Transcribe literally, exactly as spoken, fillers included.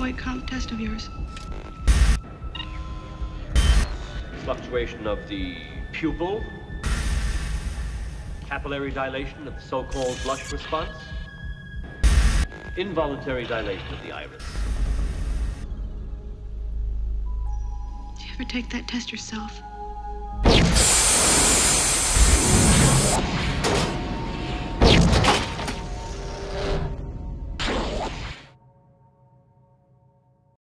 Voight-Kampff test of yours? Fluctuation of the pupil, capillary dilation of the so-called blush response, involuntary dilation of the iris. Did you ever take that test yourself?